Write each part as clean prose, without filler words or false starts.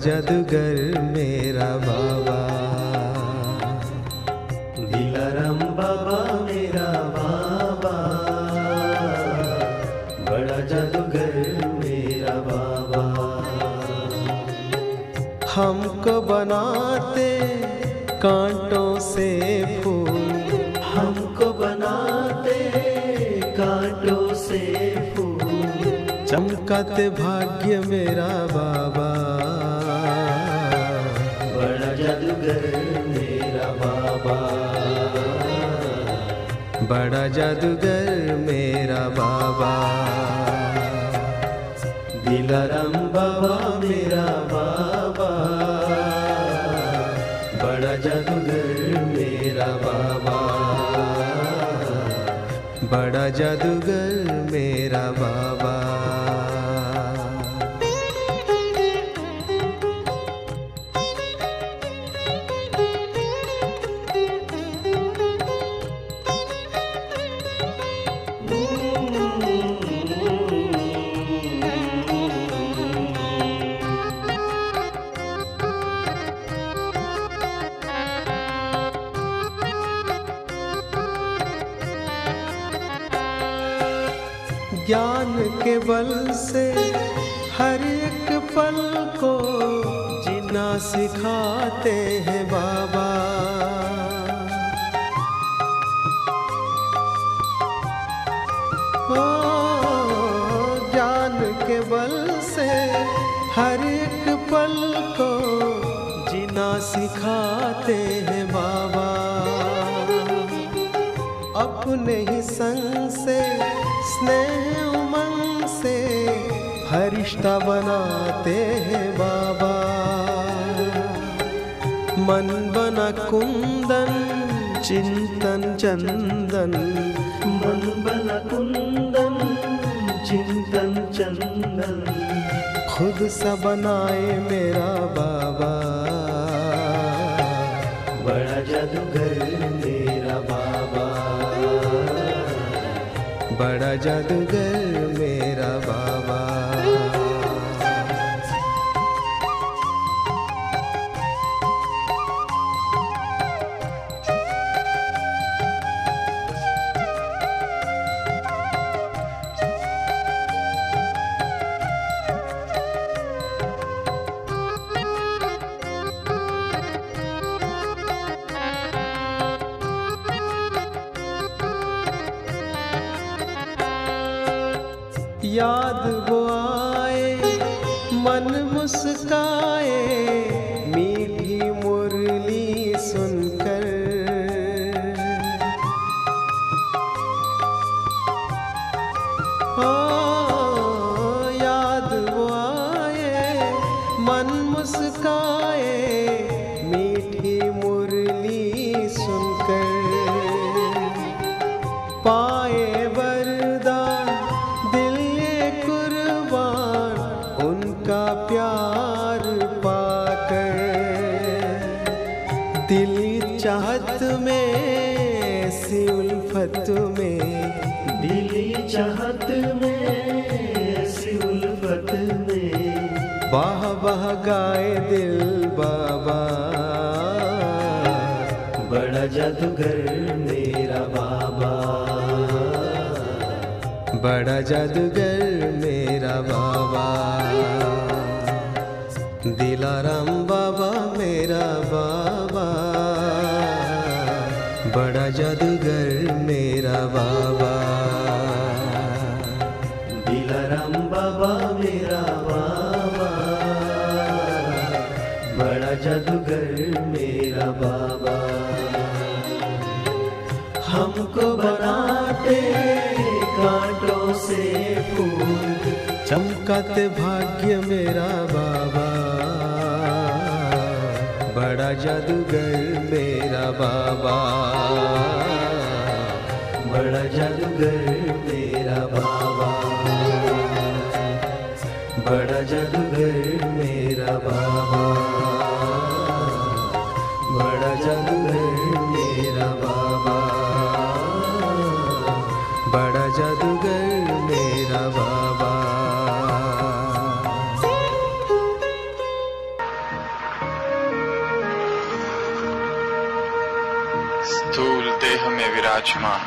जादूगर मेरा बाबा। दिलाराम बाबा मेरा बाबा, बड़ा जादूगर मेरा बाबा। हमको बनाते कांटों से फूल, हमको बनाते कांटों से फूल, चमकाते भाग्य मेरा बाबा। बड़ा जादूगर मेरा बाबा, बड़ा जादूगर मेरा बाबा। दिलाराम बाबा मेरा बाबा, बड़ा जादूगर मेरा बाबा। बड़ा जादूगर मेरा बाबा। ज्ञान के बल से हर एक पल को जीना सिखाते हैं बाबा। ओ ज्ञान के बल से हर एक पल को जीना सिखाते हैं बाबा। अपने ही संग से स्नेह उमंग से फरिश्ता बनाते हैं बाबा। मन बना कुंदन चिंतन चंदन, मन बना कुंदन चिंतन चंदन, खुद सा बनाए मेरा बाबा। बड़ा जादूगर मेरा बाबा, बड़ा जादूगर मेरा बाबा। याद वो आए मन मुस्काए मीठी मुरली सुनकर। ओ याद वो आए मन मुस्काए मीठी मुरली सुनकर। पाए उनका प्यार पाकर, दिल चाहत में ऐसी उल्फत में, दिल चाहत में ऐसी उल्फत में, वाह वाह गाए दिल बाबा। बड़ा जादूगर मेरा बाबा, बड़ा जादूगर मेरा बाबा। दिलाराम बाबा मेरा बाबा, बड़ा जादूगर मेरा बाबा। दिलाराम बाबा मेरा बाबा, बड़ा जादूगर मेरा बाबा। हमको बनाते कांटों से फूल, चमकाते भाग्य मेरा बाबा। बड़ा जादूगर मेरा बाबा, बड़ा जादूगर मेरा बाबा। बड़ा जादूगर मेरा बाबा, बड़ा जादूगर मेरा बाबा। बड़ा जादूगर मेरा बाबा। विराजमान।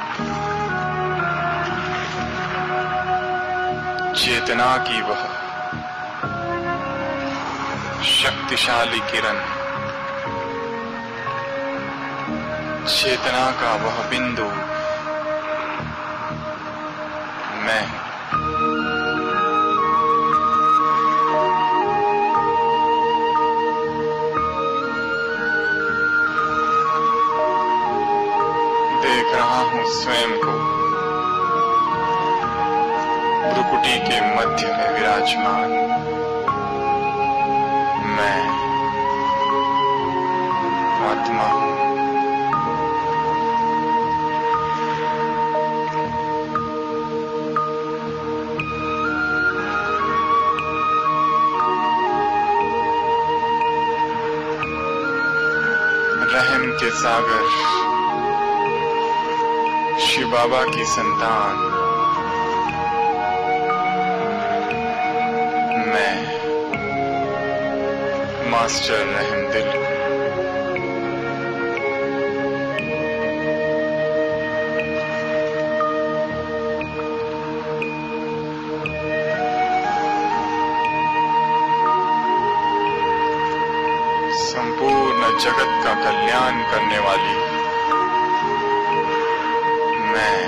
चेतना की वह शक्तिशाली किरण, चेतना का वह बिंदु मैं। देख रहा हूं स्वयं को भ्रुकुटी के मध्य में विराजमान। मैं आत्मा हूं। रहम के सागर, शिव बाबा की संतान मैं, मास्टर रहम दिल। संपूर्ण जगत का कल्याण करने वाली मैं,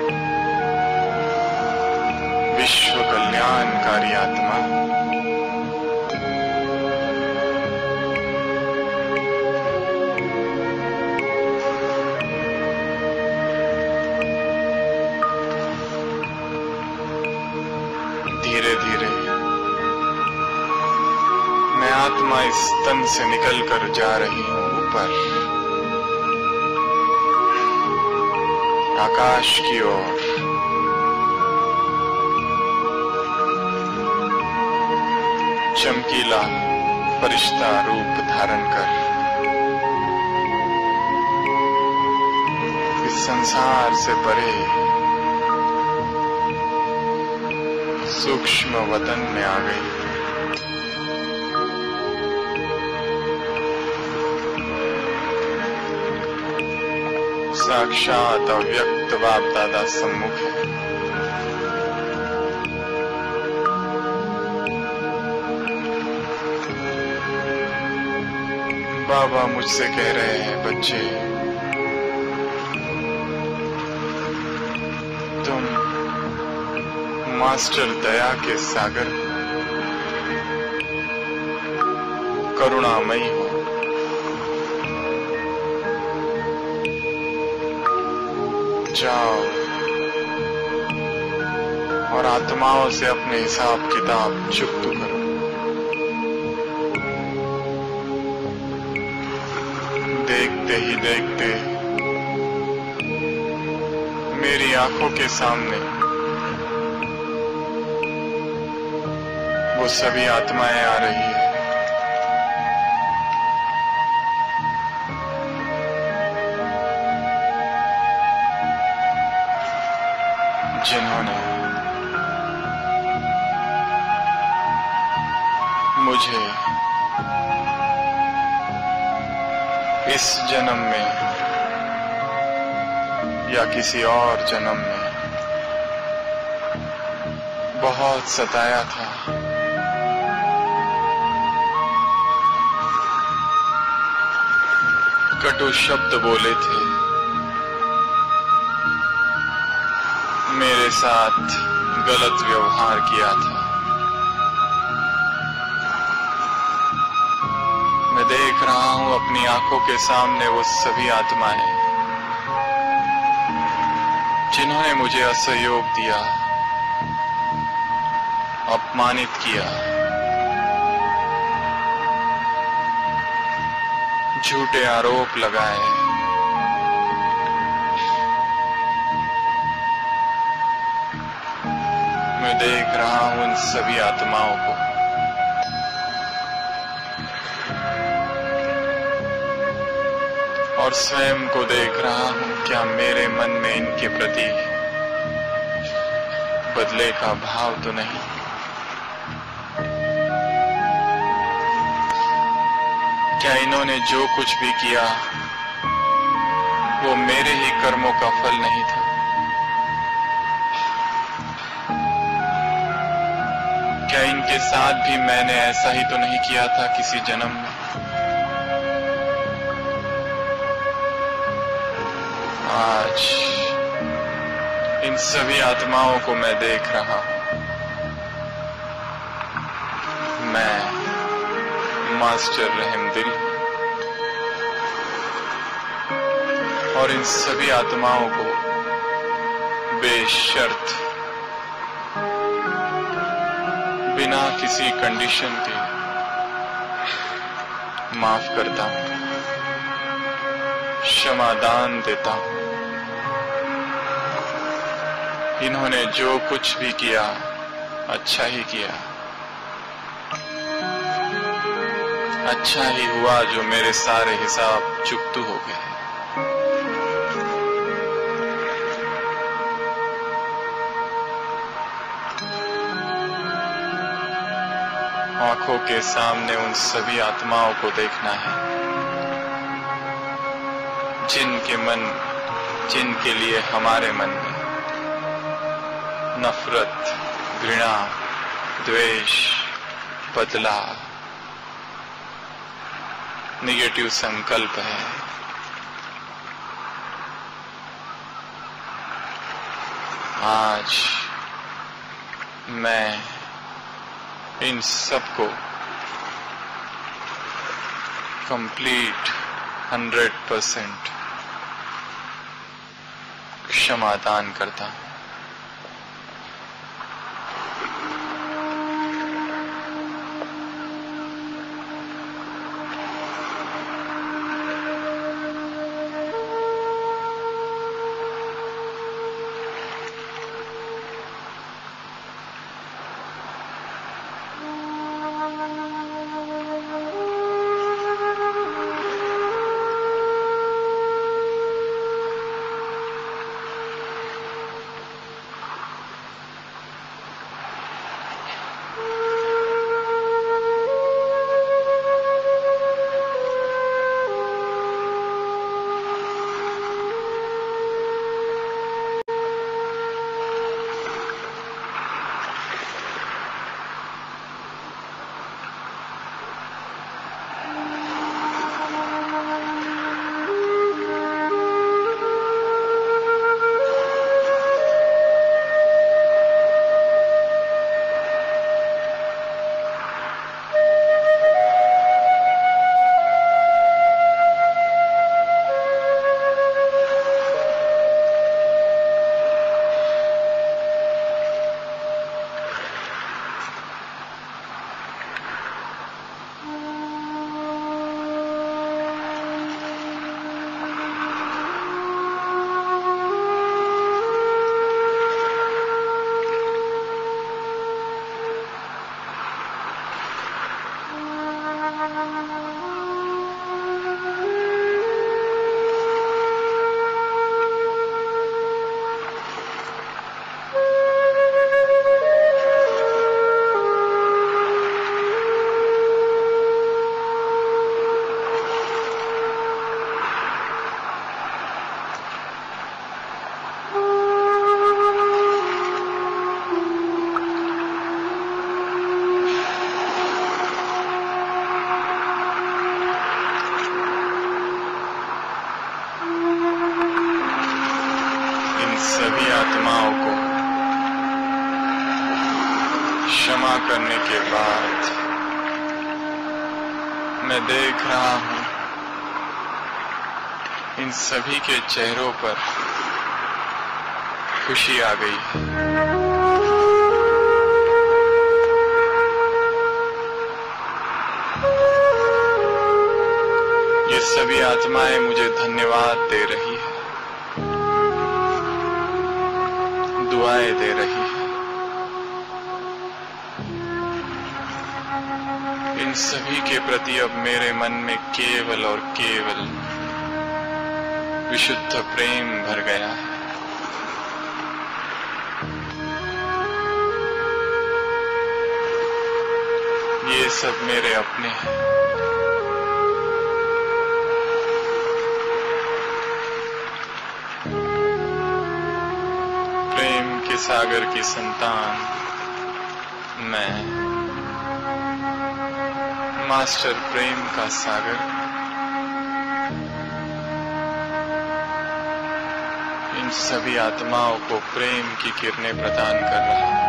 विश्व कल्याणकारी आत्मा। धीरे धीरे मैं आत्मा इस तन से निकलकर जा रही हूं ऊपर, आकाश की ओर। चमकीला फरिश्ता रूप धारण कर इस संसार से परे सूक्ष्म वतन में आ गई। साक्षात अव्यक्त बाप दादा सम्मुख है। बाबा मुझसे कह रहे हैं, बच्चे तुम मास्टर दया के सागर करुणामयी हो। जाओ और आत्माओं से अपने हिसाब किताब चुप्त करो। देखते ही देखते मेरी आंखों के सामने वो सभी आत्माएं आ रही है जिन्होंने मुझे इस जन्म में या किसी और जन्म में बहुत सताया था। कटु शब्द बोले थे, मेरे साथ गलत व्यवहार किया था। मैं देख रहा हूं अपनी आंखों के सामने वो सभी आत्माएं जिन्होंने मुझे असहयोग दिया, अपमानित किया, झूठे आरोप लगाए। मैं देख रहा हूं उन सभी आत्माओं को और स्वयं को देख रहा हूं, क्या मेरे मन में इनके प्रति बदले का भाव तो नहीं? क्या इन्होंने जो कुछ भी किया वो मेरे ही कर्मों का फल नहीं था। क्या इनके साथ भी मैंने ऐसा ही तो नहीं किया था किसी जन्म में? आज इन सभी आत्माओं को मैं देख रहा हूं। मैं मास्टर रहमदिल और इन सभी आत्माओं को बेशर्त बिना किसी कंडीशन के माफ करता हूं, क्षमादान देता हूं। इन्होंने जो कुछ भी किया अच्छा ही किया। अच्छा ही हुआ जो मेरे सारे हिसाब चुकतू हो गए। आंखों के सामने उन सभी आत्माओं को देखना है जिनके लिए हमारे मन में नफरत, घृणा, द्वेष, बदला, निगेटिव संकल्प है। आज मैं इन सबको कंप्लीट 100% क्षमादान करता हूं। क्षमा करने के बाद मैं देख रहा हूं इन सभी के चेहरों पर खुशी आ गई। ये सभी आत्माएं मुझे धन्यवाद दे रही है, दुआएं दे रही है। इन सभी के प्रति अब मेरे मन में केवल और केवल विशुद्ध प्रेम भर गया है। ये सब मेरे अपने हैं। प्रेम के सागर की संतान मैं, मास्टर प्रेम का सागर, इन सभी आत्माओं को प्रेम की किरणें प्रदान कर रहा हूं।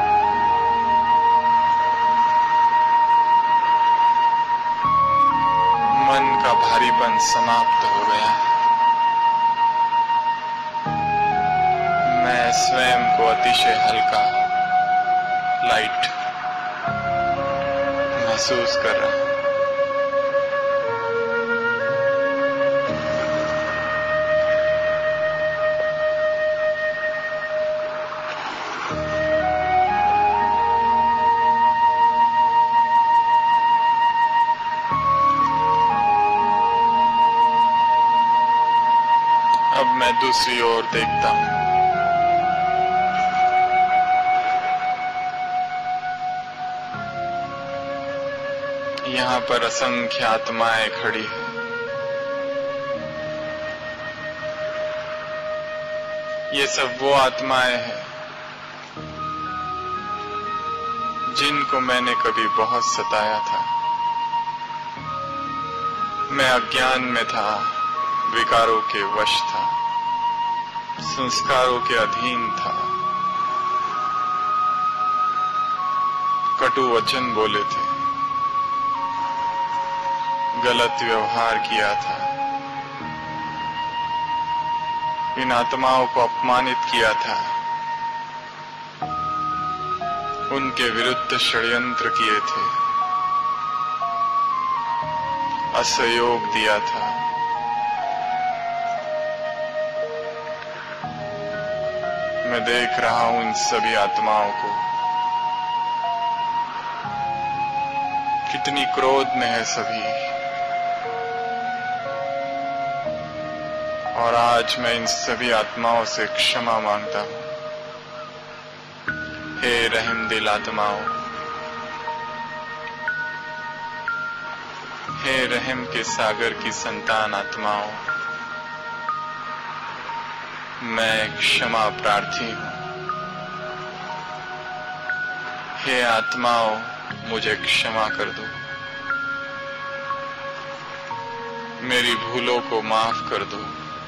मन का भारीपन समाप्त हो गया है। मैं स्वयं को अतिशय हल्का, लाइट महसूस कर रहा हूं। अब मैं दूसरी ओर देखता हूं। यहाँ पर असंख्य आत्माएं खड़ी हैं। ये सब वो आत्माएं हैं जिनको मैंने कभी बहुत सताया था। मैं अज्ञान में था, विकारों के वश था, संस्कारों के अधीन था, कटु वचन बोले थे, गलत व्यवहार किया था, इन आत्माओं को अपमानित किया था, उनके विरुद्ध षड्यंत्र किए थे, असहयोग दिया था। मैं देख रहा हूं इन सभी आत्माओं को, कितनी क्रोध में है सभी। और आज मैं इन सभी आत्माओं से क्षमा मांगता हूं। हे रहम दिल आत्माओं, हे रहम के सागर की संतान आत्माओं, मैं क्षमा प्रार्थी हूं। हे आत्माओं, मुझे क्षमा कर दो, मेरी भूलों को माफ कर दो।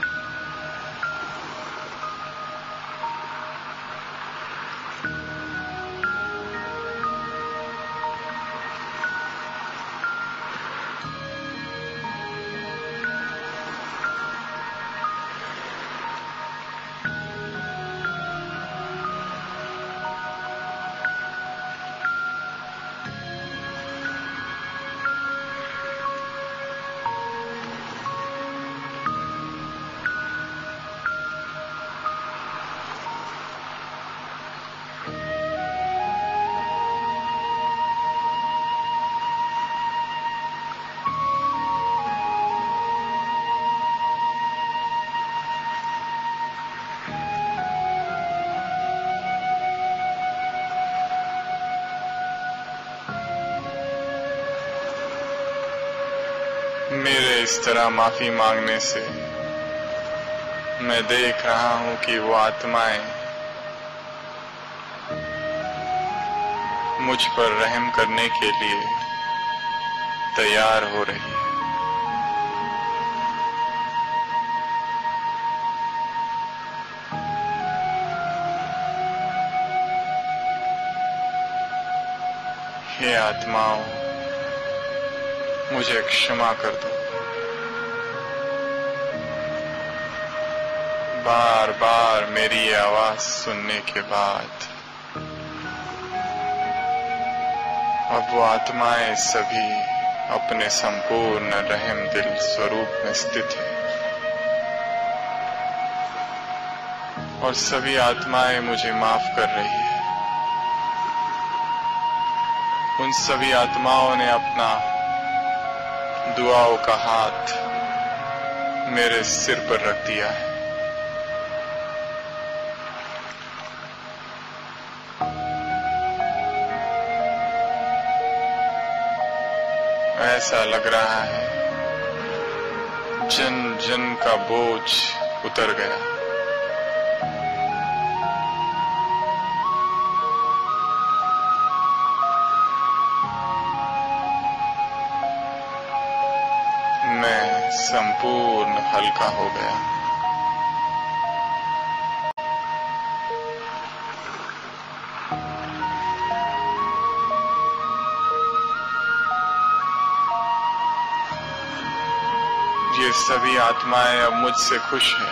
मेरे इस तरह माफी मांगने से मैं देख रहा हूं कि वो आत्माएं मुझ पर रहम करने के लिए तैयार हो रही है। हे आत्माओं, मुझे क्षमा कर दो। बार बार मेरी ये आवाज सुनने के बाद अब वो आत्माएं सभी अपने संपूर्ण रहम दिल स्वरूप में स्थित है और सभी आत्माएं मुझे माफ कर रही है। उन सभी आत्माओं ने अपना दुआओं का हाथ मेरे सिर पर रख दिया है। ऐसा लग रहा है जन जन का बोझ उतर गया। संपूर्ण हल्का हो गया। ये सभी आत्माएं अब मुझसे खुश हैं।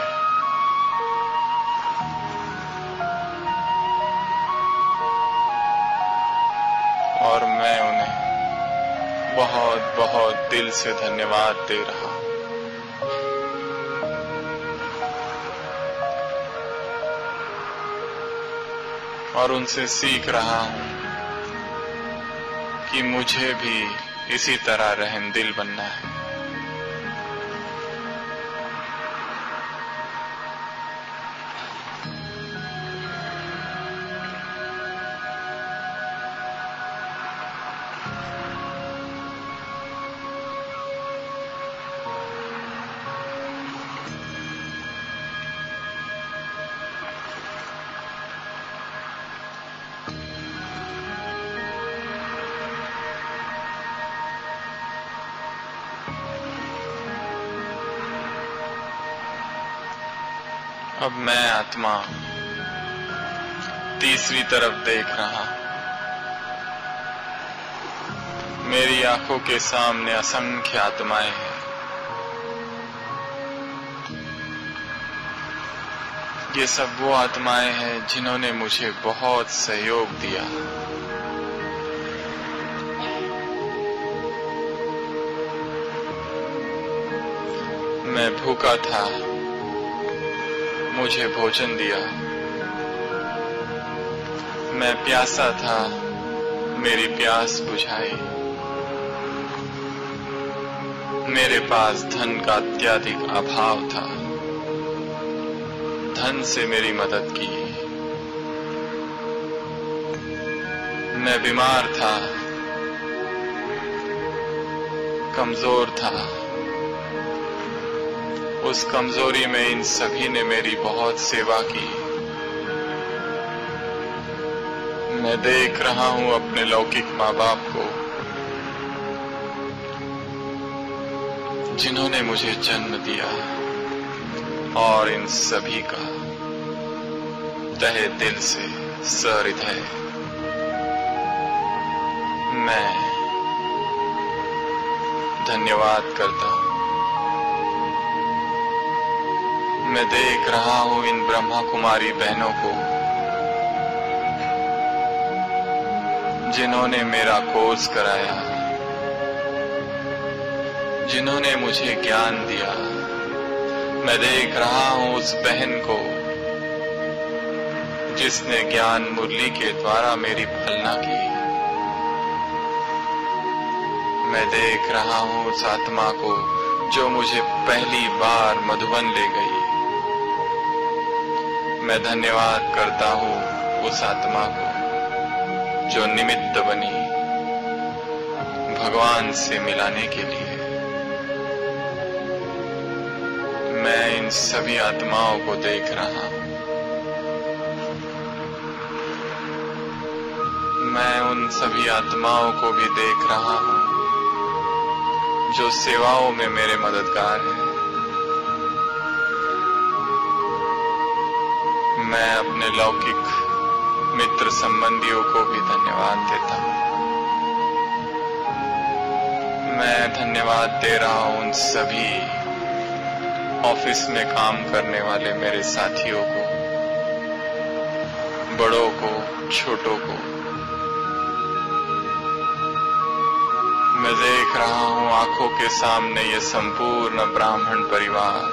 और मैं उन्हें बहुत बहुत दिल से धन्यवाद दे रहा हूं। और उनसे सीख रहा हूं कि मुझे भी इसी तरह रहमदिल बनना है। अब मैं आत्मा तीसरी तरफ देख रहा हूं। मेरी आंखों के सामने असंख्य आत्माएं हैं। ये सब वो आत्माएं हैं जिन्होंने मुझे बहुत सहयोग दिया। मैं भूखा था, मुझे भोजन दिया। मैं प्यासा था, मेरी प्यास बुझाई। मेरे पास धन का अत्यधिक अभाव था, धन से मेरी मदद की। मैं बीमार था, कमजोर था। उस कमजोरी में इन सभी ने मेरी बहुत सेवा की। मैं देख रहा हूं अपने लौकिक माँ बाप को, जिन्होंने मुझे जन्म दिया, और इन सभी का तहे दिल से सहृदय मैं धन्यवाद करता हूं। मैं देख रहा हूं इन ब्रह्मा कुमारी बहनों को, जिन्होंने मेरा कोर्स कराया, जिन्होंने मुझे ज्ञान दिया। मैं देख रहा हूं उस बहन को जिसने ज्ञान मुरली के द्वारा मेरी पालना की। मैं देख रहा हूं उस आत्मा को जो मुझे पहली बार मधुबन ले गई। मैं धन्यवाद करता हूं उस आत्मा को जो निमित्त बनी भगवान से मिलाने के लिए। मैं इन सभी आत्माओं को देख रहा हूं। मैं उन सभी आत्माओं को भी देख रहा हूं जो सेवाओं में मेरे मददगार हैं। मैं अपने लौकिक मित्र संबंधियों को भी धन्यवाद देता हूं। मैं धन्यवाद दे रहा हूं उन सभी ऑफिस में काम करने वाले मेरे साथियों को, बड़ों को, छोटों को। मैं देख रहा हूं आंखों के सामने ये संपूर्ण ब्राह्मण परिवार,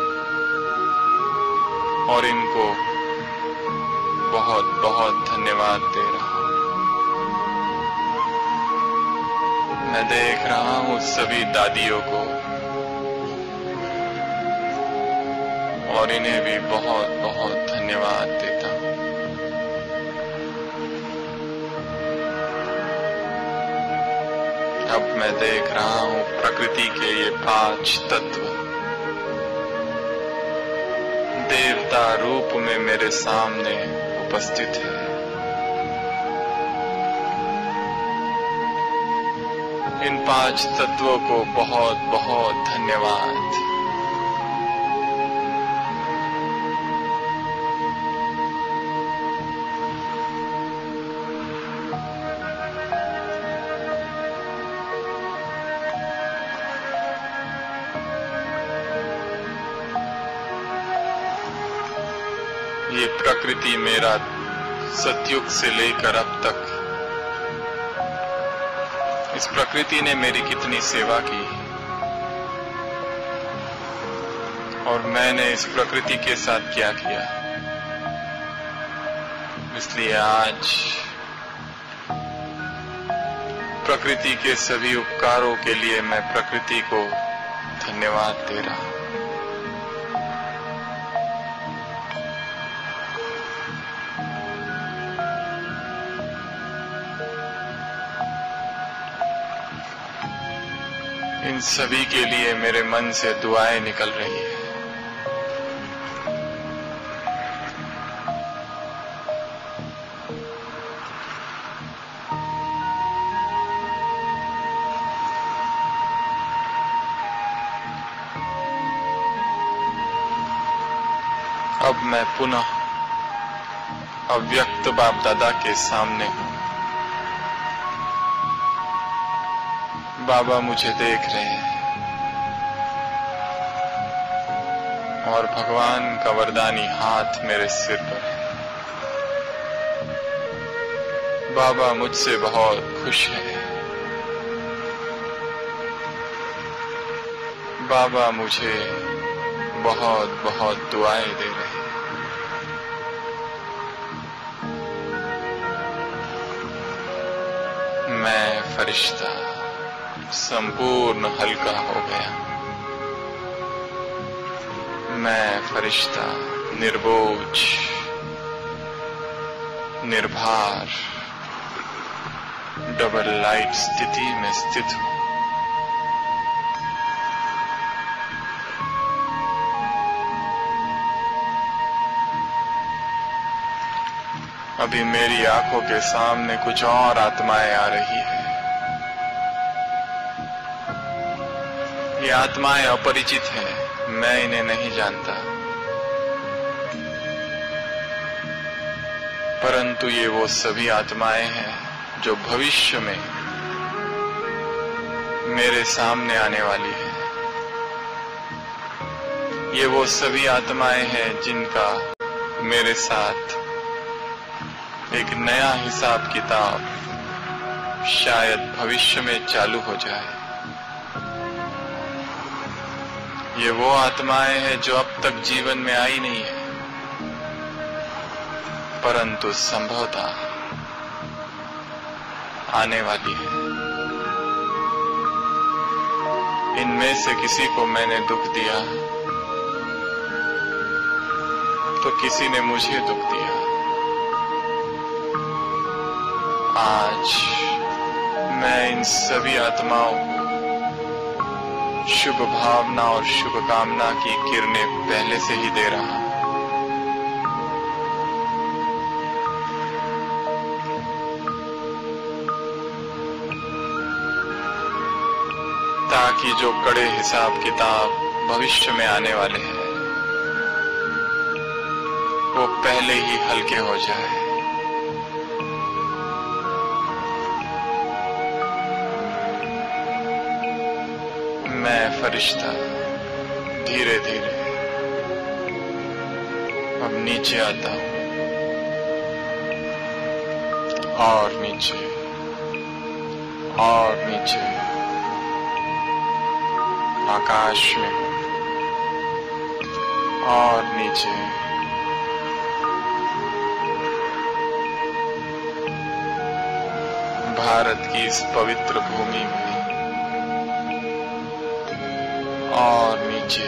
और इनको बहुत बहुत धन्यवाद दे रहा हूं। मैं देख रहा हूं सभी दादियों को, और इन्हें भी बहुत बहुत धन्यवाद देता हूं। अब मैं देख रहा हूं प्रकृति के ये 5 तत्व देवता रूप में मेरे सामने उपस्थित है। इन 5 तत्वों को बहुत बहुत धन्यवाद। ये प्रकृति मेरा सतयुग से लेकर अब तक, इस प्रकृति ने मेरी कितनी सेवा की और मैंने इस प्रकृति के साथ क्या किया। इसलिए आज प्रकृति के सभी उपकारों के लिए मैं प्रकृति को धन्यवाद दे रहा हूं। इन सभी के लिए मेरे मन से दुआएं निकल रही है। अब मैं पुनः अव्यक्त बाप दादा के सामने हूं। बाबा मुझे देख रहे हैं और भगवान का वरदानी हाथ मेरे सिर पर है। बाबा मुझसे बहुत खुश है। बाबा मुझे बहुत बहुत दुआएं दे रहे हैं। मैं फरिश्ता संपूर्ण हल्का हो गया। मैं फरिश्ता निर्बोझ, निर्भर, डबल लाइट स्थिति में स्थित हूं। अभी मेरी आंखों के सामने कुछ और आत्माएं आ रही है। ये आत्माएं अपरिचित हैं, मैं इन्हें नहीं जानता, परंतु ये वो सभी आत्माएं हैं जो भविष्य में मेरे सामने आने वाली है। ये वो सभी आत्माएं हैं जिनका मेरे साथ एक नया हिसाब किताब शायद भविष्य में चालू हो जाए। ये वो आत्माएं हैं जो अब तक जीवन में आई नहीं है, परंतु संभवतः आने वाली है। इनमें से किसी को मैंने दुख दिया तो किसी ने मुझे दुख दिया। आज मैं इन सभी आत्माओं को शुभ भावना और शुभकामना की किरणें पहले से ही दे रहा हूं। ताकि जो कड़े हिसाब किताब भविष्य में आने वाले हैं वो पहले ही हल्के हो जाए। मैं फरिश्ता धीरे धीरे अब नीचे आता हूं और नीचे और नीचे आकाश में और नीचे भारत की इस पवित्र भूमि में और नीचे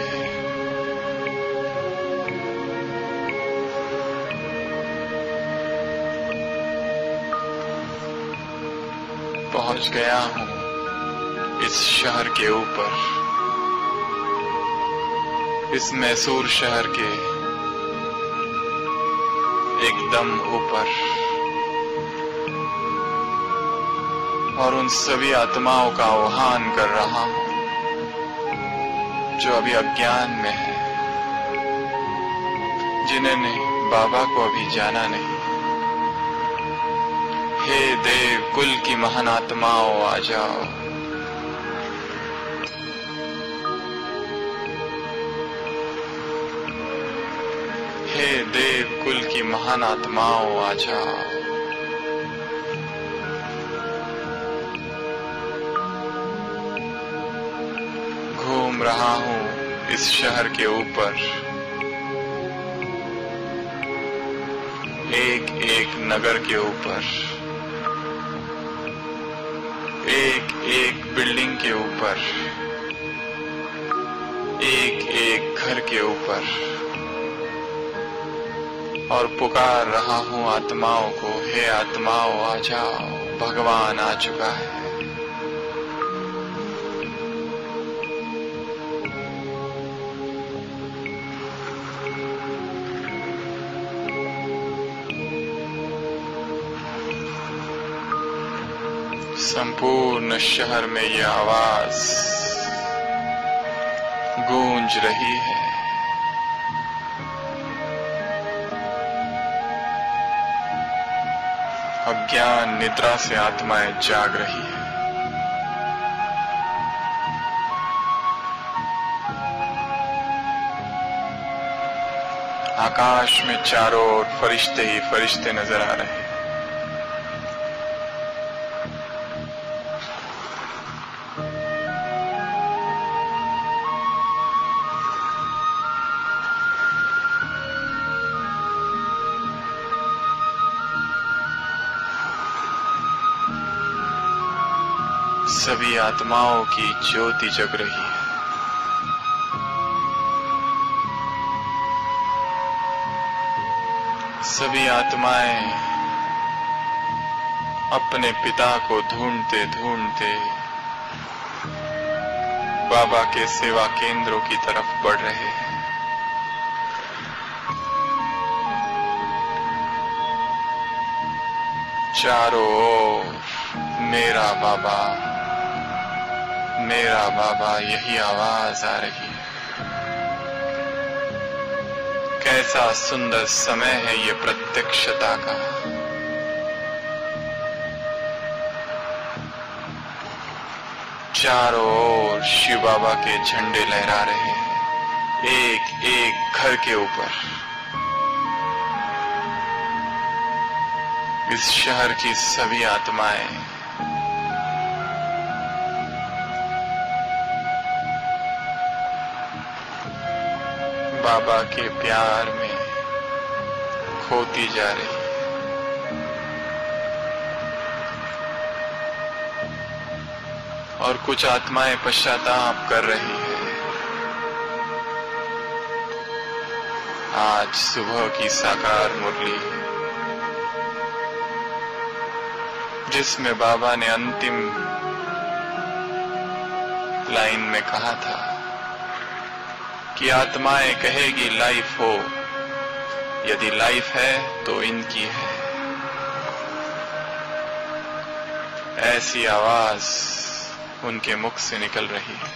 पहुंच गया हूं इस शहर के ऊपर, इस मैसूर शहर के एकदम ऊपर। और उन सभी आत्माओं का आह्वान कर रहा हूं जो अभी अज्ञान में है, जिन्होंने बाबा को अभी जाना नहीं। हे देव कुल की महान आत्माओं, आ जाओ। हे देव कुल की महान आत्माओं, आ जाओ। घूम रहा हूं इस शहर के ऊपर, एक एक नगर के ऊपर, एक एक बिल्डिंग के ऊपर, एक एक घर के ऊपर, और पुकार रहा हूं आत्माओं को, हे आत्माओं आ जाओ, भगवान आ चुका है। संपूर्ण शहर में यह आवाज गूंज रही है। अज्ञान निद्रा से आत्माएं जाग रही है। आकाश में चारों ओर फरिश्ते ही फरिश्ते नजर आ रहे हैं। सभी आत्माओं की ज्योति जग रही है। सभी आत्माएं अपने पिता को ढूंढते ढूंढते बाबा के सेवा केंद्रों की तरफ बढ़ रहे हैं। चारों ओर मेरा बाबा, मेरा बाबा, यही आवाज आ रही है। कैसा सुंदर समय है ये प्रत्यक्षता का। चारों ओर शिव बाबा के झंडे लहरा रहे हैं, एक एक घर के ऊपर। इस शहर की सभी आत्माएं बाबा के प्यार में खोती जा रही है। और कुछ आत्माएं पश्चाताप कर रही है। आज सुबह की साकार मुरली, जिसमें बाबा ने अंतिम लाइन में कहा था कि आत्माएं कहेगी लाइफ हो, यदि लाइफ है तो इनकी है। ऐसी आवाज उनके मुख से निकल रही है।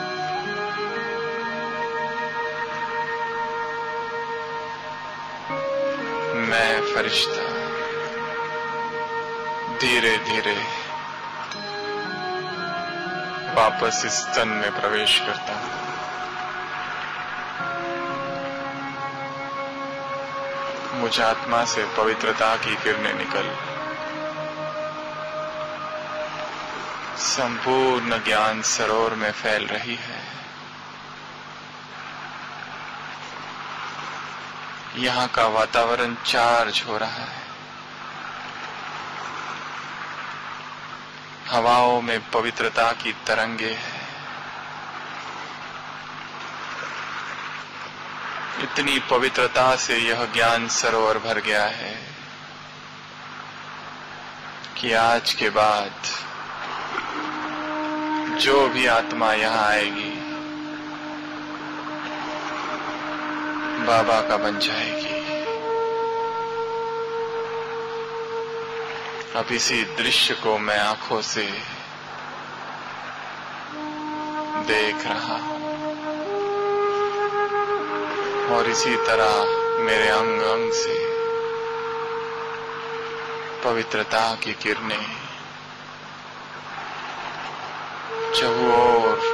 मैं फरिश्ता धीरे धीरे वापस इस तन में प्रवेश करता हूं। मुझ आत्मा से पवित्रता की किरणें निकल संपूर्ण ज्ञान सरोवर में फैल रही है। यहाँ का वातावरण चार्ज हो रहा है। हवाओं में पवित्रता की तरंगे हैं। इतनी पवित्रता से यह ज्ञान सरोवर भर गया है कि आज के बाद जो भी आत्मा यहाँ आएगी बाबा का बन जाएगी। अब इसी दृश्य को मैं आंखों से देख रहा हूं और इसी तरह मेरे अंग अंग से पवित्रता की किरणें चहुओर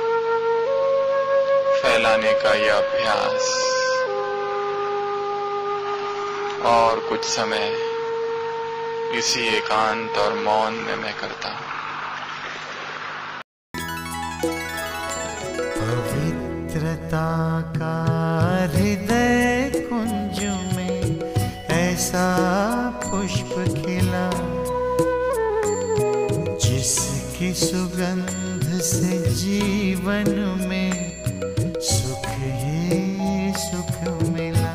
फैलाने का यह अभ्यास और कुछ समय इसी एकांत और मौन में मैं करता हूं। पवित्रता का हृदय कुंज में ऐसा पुष्प खिला जिसकी सुगंध से जीवन में सुख ही सुख मिला।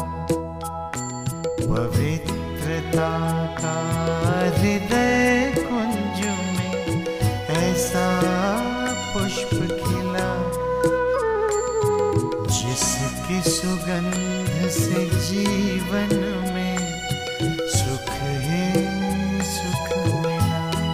पवित्रता का हृदय कुंज में ऐसा पुष्प खिला जिसकी सुगंध से जीवन में सुख ही सुख मिला।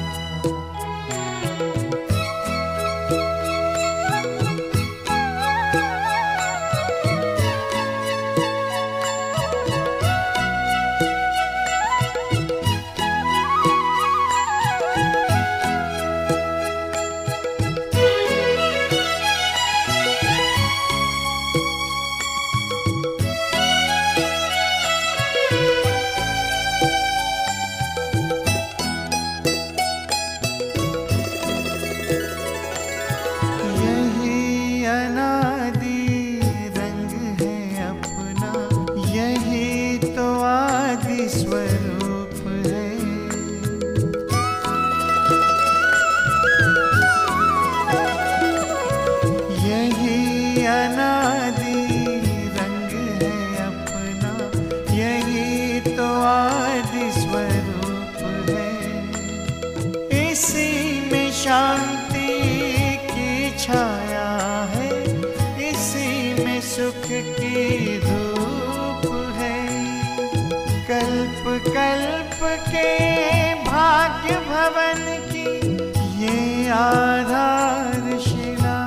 शांति की छाया है, इसी में सुख की धूप है। कल्प कल्प के भाग्य भवन की ये आधारशिला,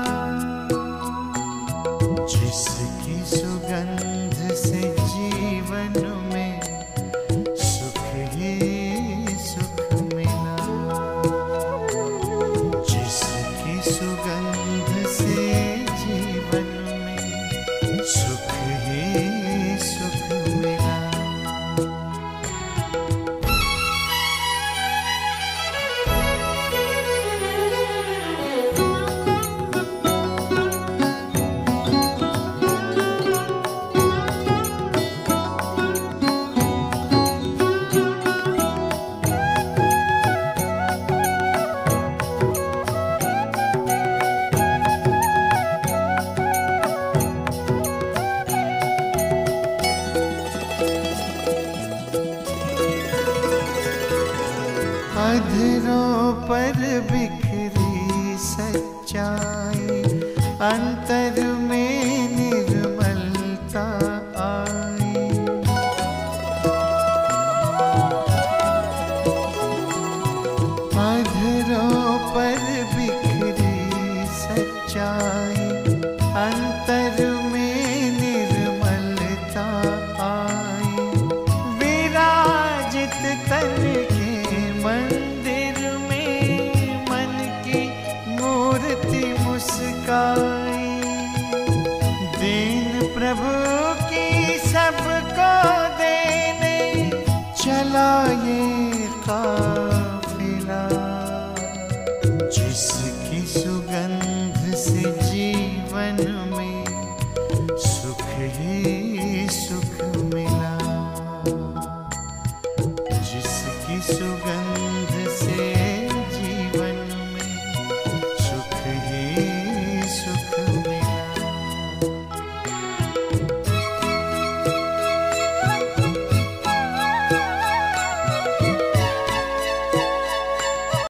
जिसकी सुगंध से जीवन में सुख ही सुख मिला। जिसकी सुगंध से जीवन में सुख ही सुख मिला। अधरों पर बिखरी सच्चाई, अंतर में निर्मलता आई। अधरों पर बिखरी सच्चाई, अंतर में निर्मलता आई। विराजित तन मंदिर में मन की मूर्ति मुस्काई। दीन प्रभु की सबको देने चला ये काफिला, जिस